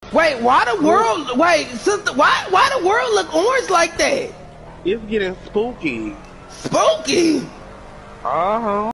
Wait, why the world? Wait, sister, why the world look orange like that? It's getting spooky. Spooky. Uh huh.